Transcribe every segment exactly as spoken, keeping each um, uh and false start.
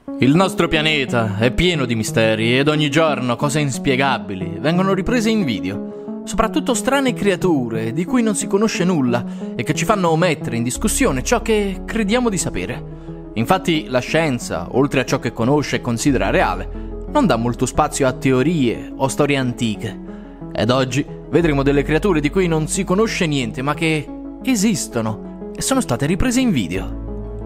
Il nostro pianeta è pieno di misteri ed ogni giorno cose inspiegabili vengono riprese in video, soprattutto strane creature di cui non si conosce nulla e che ci fanno mettere in discussione ciò che crediamo di sapere. Infatti la scienza, oltre a ciò che conosce e considera reale, non dà molto spazio a teorie o storie antiche. Ed oggi vedremo delle creature di cui non si conosce niente ma che esistono e sono state riprese in video.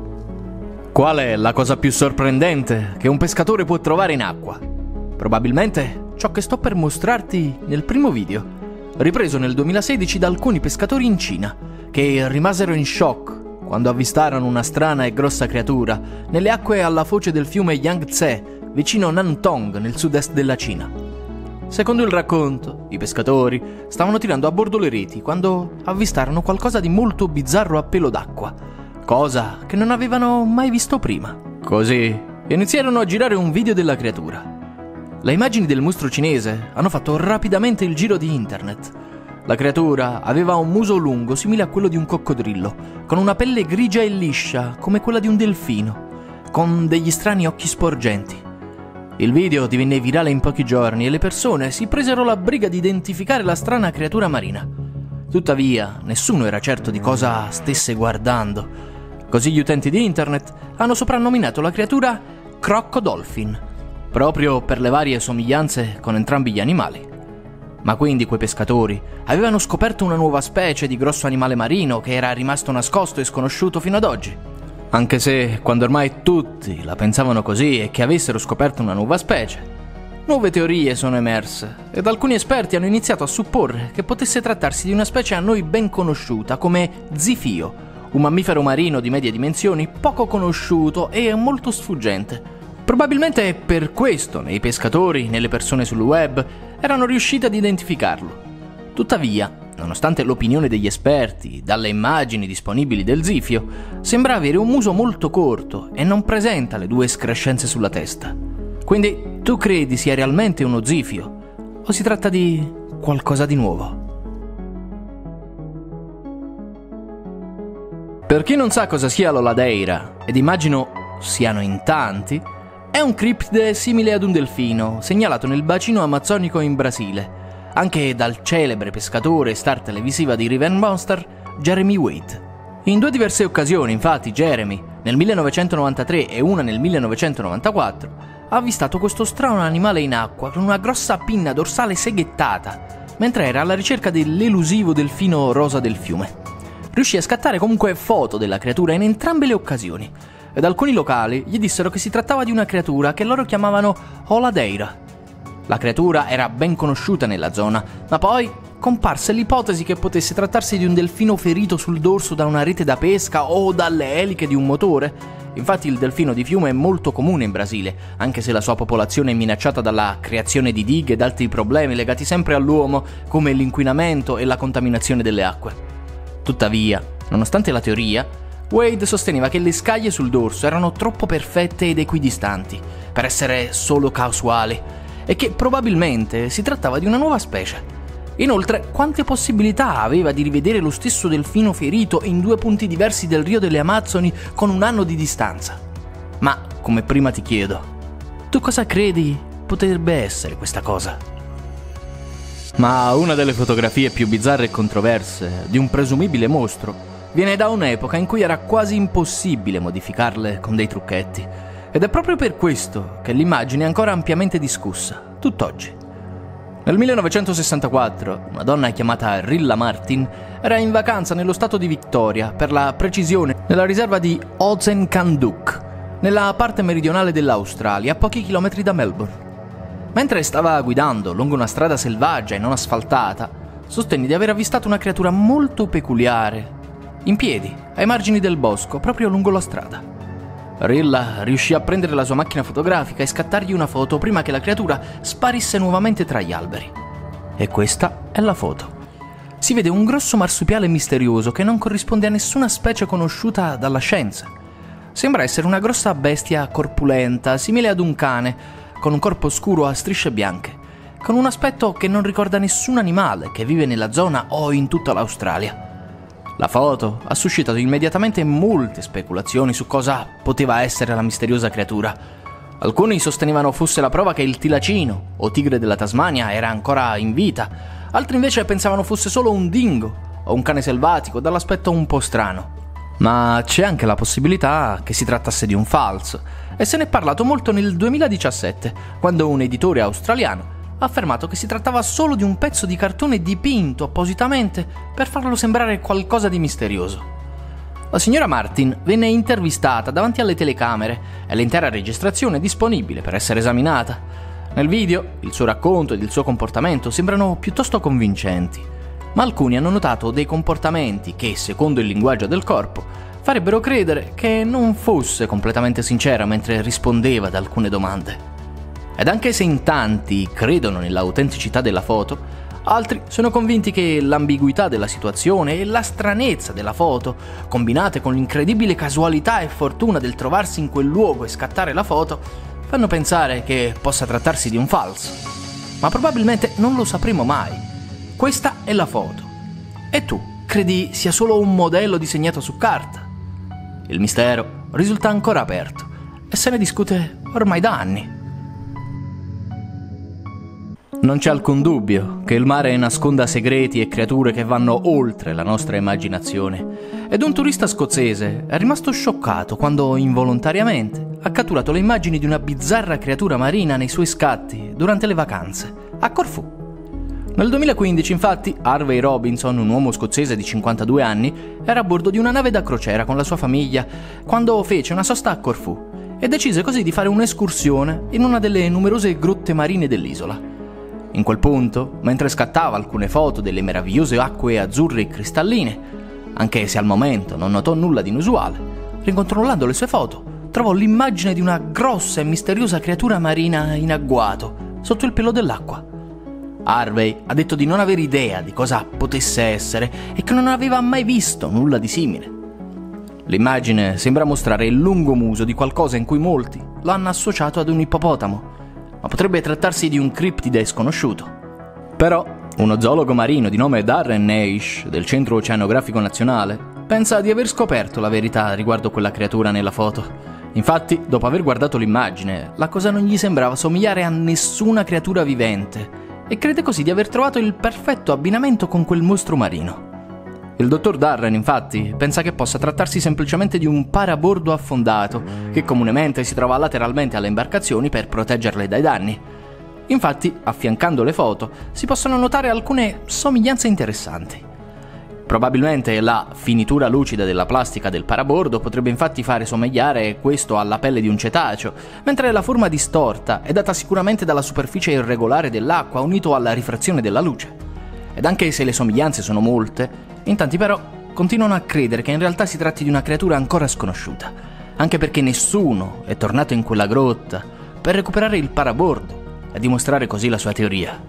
Qual è la cosa più sorprendente che un pescatore può trovare in acqua? Probabilmente ciò che sto per mostrarti nel primo video, ripreso nel duemilasedici da alcuni pescatori in Cina, che rimasero in shock quando avvistarono una strana e grossa creatura nelle acque alla foce del fiume Yangtze, vicino Nantong, nel sud-est della Cina. Secondo il racconto, i pescatori stavano tirando a bordo le reti quando avvistarono qualcosa di molto bizzarro a pelo d'acqua, cosa che non avevano mai visto prima. Così iniziarono a girare un video della creatura. Le immagini del mostro cinese hanno fatto rapidamente il giro di internet. La creatura aveva un muso lungo simile a quello di un coccodrillo, con una pelle grigia e liscia come quella di un delfino, con degli strani occhi sporgenti. Il video divenne virale in pochi giorni e le persone si presero la briga di identificare la strana creatura marina. Tuttavia, nessuno era certo di cosa stesse guardando. Così gli utenti di internet hanno soprannominato la creatura Crocodolphin, proprio per le varie somiglianze con entrambi gli animali. Ma quindi quei pescatori avevano scoperto una nuova specie di grosso animale marino che era rimasto nascosto e sconosciuto fino ad oggi. Anche se, quando ormai tutti la pensavano così e che avessero scoperto una nuova specie, nuove teorie sono emerse ed alcuni esperti hanno iniziato a supporre che potesse trattarsi di una specie a noi ben conosciuta come zifio, un mammifero marino di medie dimensioni poco conosciuto e molto sfuggente. Probabilmente per questo né i pescatori né le persone sul web erano riusciti ad identificarlo. Tuttavia, nonostante l'opinione degli esperti, dalle immagini disponibili del zifio, sembra avere un muso molto corto e non presenta le due escrescenze sulla testa. Quindi tu credi sia realmente uno zifio o si tratta di qualcosa di nuovo? Per chi non sa cosa sia l'Oladeira, ed immagino siano in tanti, è un criptide simile ad un delfino, segnalato nel bacino amazzonico in Brasile, anche dal celebre pescatore e star televisiva di River Monster, Jeremy Wade. In due diverse occasioni, infatti, Jeremy, nel millenovecentonovantatré e una nel millenovecentonovantaquattro, ha avvistato questo strano animale in acqua con una grossa pinna dorsale seghettata, mentre era alla ricerca dell'elusivo delfino rosa del fiume. Riuscì a scattare comunque foto della creatura in entrambe le occasioni, ed alcuni locali gli dissero che si trattava di una creatura che loro chiamavano Oladeira. La creatura era ben conosciuta nella zona, ma poi comparse l'ipotesi che potesse trattarsi di un delfino ferito sul dorso da una rete da pesca o dalle eliche di un motore. Infatti il delfino di fiume è molto comune in Brasile, anche se la sua popolazione è minacciata dalla creazione di dighe ed altri problemi legati sempre all'uomo, come l'inquinamento e la contaminazione delle acque. Tuttavia, nonostante la teoria, Wade sosteneva che le scaglie sul dorso erano troppo perfette ed equidistanti per essere solo casuali e che probabilmente si trattava di una nuova specie. Inoltre, quante possibilità aveva di rivedere lo stesso delfino ferito in due punti diversi del Rio delle Amazzoni con un anno di distanza? Ma, come prima ti chiedo, tu cosa credi potrebbe essere questa cosa? Ma una delle fotografie più bizzarre e controverse di un presumibile mostro viene da un'epoca in cui era quasi impossibile modificarle con dei trucchetti, ed è proprio per questo che l'immagine è ancora ampiamente discussa, tutt'oggi. Nel millenovecentosessantaquattro, una donna chiamata Rilla Martin era in vacanza nello stato di Victoria, per la precisione nella riserva di Ozenkanduk, nella parte meridionale dell'Australia, a pochi chilometri da Melbourne. Mentre stava guidando lungo una strada selvaggia e non asfaltata, sostenne di aver avvistato una creatura molto peculiare, in piedi, ai margini del bosco, proprio lungo la strada. Rilla riuscì a prendere la sua macchina fotografica e scattargli una foto prima che la creatura sparisse nuovamente tra gli alberi. E questa è la foto. Si vede un grosso marsupiale misterioso che non corrisponde a nessuna specie conosciuta dalla scienza. Sembra essere una grossa bestia corpulenta, simile ad un cane, con un corpo scuro a strisce bianche, con un aspetto che non ricorda nessun animale che vive nella zona o in tutta l'Australia. La foto ha suscitato immediatamente molte speculazioni su cosa poteva essere la misteriosa creatura, Alcuni sostenevano fosse la prova che il tilacino, o tigre della Tasmania, era ancora in vita, altri invece pensavano fosse solo un dingo o un cane selvatico dall'aspetto un po' strano. Ma c'è anche la possibilità che si trattasse di un falso, e se ne è parlato molto nel duemiladiciassette, quando un editore australiano ha affermato che si trattava solo di un pezzo di cartone dipinto appositamente per farlo sembrare qualcosa di misterioso. La signora Martin venne intervistata davanti alle telecamere e l'intera registrazione è disponibile per essere esaminata. Nel video il suo racconto ed il suo comportamento sembrano piuttosto convincenti, ma alcuni hanno notato dei comportamenti che, secondo il linguaggio del corpo, farebbero credere che non fosse completamente sincera mentre rispondeva ad alcune domande. Ed anche se in tanti credono nell'autenticità della foto, altri sono convinti che l'ambiguità della situazione e la stranezza della foto, combinate con l'incredibile casualità e fortuna del trovarsi in quel luogo e scattare la foto, fanno pensare che possa trattarsi di un falso. Ma probabilmente non lo sapremo mai. Questa è la foto. E tu credi sia solo un modello disegnato su carta? Il mistero risulta ancora aperto e se ne discute ormai da anni. Non c'è alcun dubbio che il mare nasconda segreti e creature che vanno oltre la nostra immaginazione. Ed un turista scozzese è rimasto scioccato quando involontariamente ha catturato le immagini di una bizzarra creatura marina nei suoi scatti durante le vacanze a Corfù. Nel duemilaquindici, infatti, Harvey Robinson, un uomo scozzese di cinquantadue anni, era a bordo di una nave da crociera con la sua famiglia quando fece una sosta a Corfù e decise così di fare un'escursione in una delle numerose grotte marine dell'isola. In quel punto, mentre scattava alcune foto delle meravigliose acque azzurre e cristalline, anche se al momento non notò nulla di inusuale, ricontrollando le sue foto, trovò l'immagine di una grossa e misteriosa creatura marina in agguato, sotto il pelo dell'acqua. Harvey ha detto di non avere idea di cosa potesse essere e che non aveva mai visto nulla di simile. L'immagine sembra mostrare il lungo muso di qualcosa in cui molti lo hanno associato ad un ippopotamo, ma potrebbe trattarsi di un criptide sconosciuto. Però, uno zoologo marino di nome Darren Naish, del Centro Oceanografico Nazionale, pensa di aver scoperto la verità riguardo quella creatura nella foto. Infatti, dopo aver guardato l'immagine, la cosa non gli sembrava somigliare a nessuna creatura vivente, e crede così di aver trovato il perfetto abbinamento con quel mostro marino. Il dottor Darren, infatti, pensa che possa trattarsi semplicemente di un parabordo affondato, che comunemente si trova lateralmente alle imbarcazioni per proteggerle dai danni. Infatti, affiancando le foto, si possono notare alcune somiglianze interessanti. Probabilmente la finitura lucida della plastica del parabordo potrebbe infatti fare somigliare questo alla pelle di un cetaceo, mentre la forma distorta è data sicuramente dalla superficie irregolare dell'acqua unito alla rifrazione della luce. Ed anche se le somiglianze sono molte, in tanti però continuano a credere che in realtà si tratti di una creatura ancora sconosciuta, anche perché nessuno è tornato in quella grotta per recuperare il parabordo e dimostrare così la sua teoria.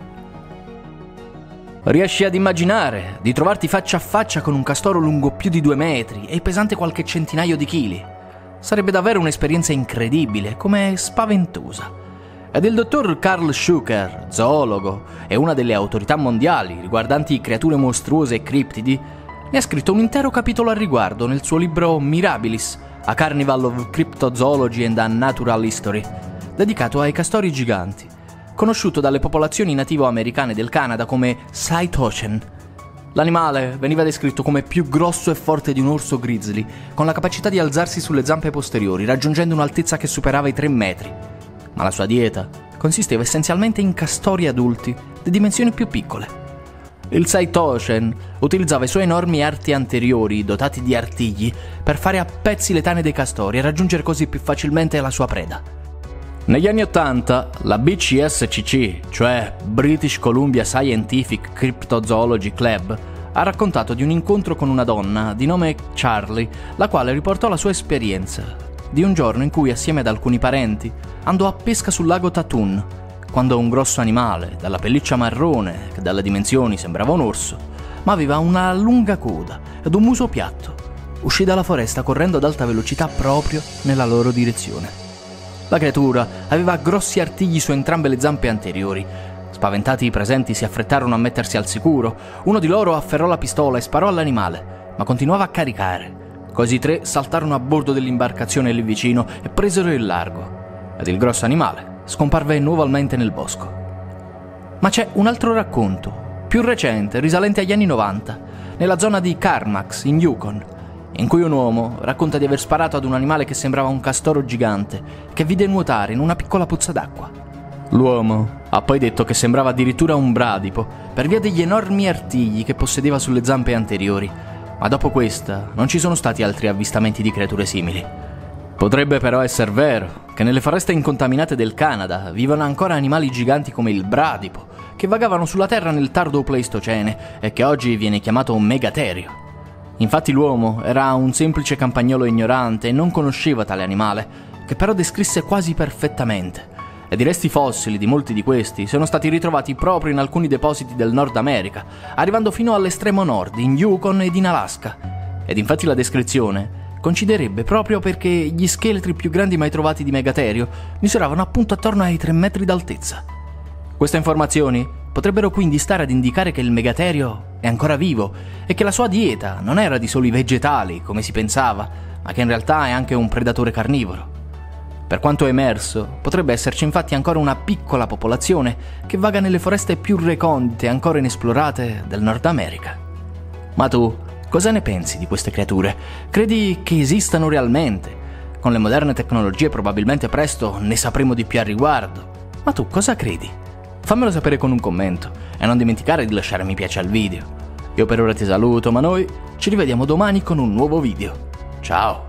Riesci ad immaginare di trovarti faccia a faccia con un castoro lungo più di due metri e pesante qualche centinaio di chili? Sarebbe davvero un'esperienza incredibile, come spaventosa. Ed il dottor Carl Schucker, zoologo e una delle autorità mondiali riguardanti creature mostruose e criptidi, ne ha scritto un intero capitolo al riguardo nel suo libro Mirabilis, A Carnival of Cryptozoology and Unnatural History, dedicato ai castori giganti, conosciuto dalle popolazioni nativo-americane del Canada come Saitoshen. L'animale veniva descritto come più grosso e forte di un orso grizzly, con la capacità di alzarsi sulle zampe posteriori, raggiungendo un'altezza che superava i tre metri. Ma la sua dieta consisteva essenzialmente in castori adulti di dimensioni più piccole. Il Saitoshen utilizzava i suoi enormi arti anteriori dotati di artigli per fare a pezzi le tane dei castori e raggiungere così più facilmente la sua preda. Negli anni Ottanta la B C S C C, cioè British Columbia Scientific Cryptozoology Club, ha raccontato di un incontro con una donna di nome Charlie, la quale riportò la sua esperienza di un giorno in cui, assieme ad alcuni parenti, andò a pesca sul lago Tatun, quando un grosso animale, dalla pelliccia marrone, che dalle dimensioni sembrava un orso, ma aveva una lunga coda ed un muso piatto, uscì dalla foresta correndo ad alta velocità proprio nella loro direzione. La creatura aveva grossi artigli su entrambe le zampe anteriori. Spaventati i presenti si affrettarono a mettersi al sicuro. Uno di loro afferrò la pistola e sparò all'animale, ma continuava a caricare. Così i tre saltarono a bordo dell'imbarcazione lì vicino e presero il largo. ed il grosso animale scomparve nuovamente nel bosco. Ma c'è un altro racconto, più recente, risalente agli anni novanta, nella zona di Carmax, in Yukon, in cui un uomo racconta di aver sparato ad un animale che sembrava un castoro gigante che vide nuotare in una piccola pozza d'acqua. L'uomo ha poi detto che sembrava addirittura un bradipo per via degli enormi artigli che possedeva sulle zampe anteriori, ma dopo questa non ci sono stati altri avvistamenti di creature simili. Potrebbe però essere vero che nelle foreste incontaminate del Canada vivono ancora animali giganti come il bradipo, che vagavano sulla Terra nel tardo Pleistocene e che oggi viene chiamato un megaterio. Infatti l'uomo era un semplice campagnolo ignorante e non conosceva tale animale, che però descrisse quasi perfettamente, ed i resti fossili di molti di questi sono stati ritrovati proprio in alcuni depositi del Nord America, arrivando fino all'estremo nord, in Yukon ed in Alaska. Ed infatti la descrizione coinciderebbe proprio perché gli scheletri più grandi mai trovati di megaterio misuravano appunto attorno ai tre metri d'altezza. Queste informazioni potrebbero quindi stare ad indicare che il megaterio è ancora vivo e che la sua dieta non era di soli vegetali, come si pensava, ma che in realtà è anche un predatore carnivoro. Per quanto emerso, potrebbe esserci infatti ancora una piccola popolazione che vaga nelle foreste più recondite e ancora inesplorate del Nord America. Ma tu, cosa ne pensi di queste creature? Credi che esistano realmente? Con le moderne tecnologie probabilmente presto ne sapremo di più al riguardo. Ma tu cosa credi? Fammelo sapere con un commento e non dimenticare di lasciare mi piace al video. Io per ora ti saluto, ma noi ci rivediamo domani con un nuovo video. Ciao!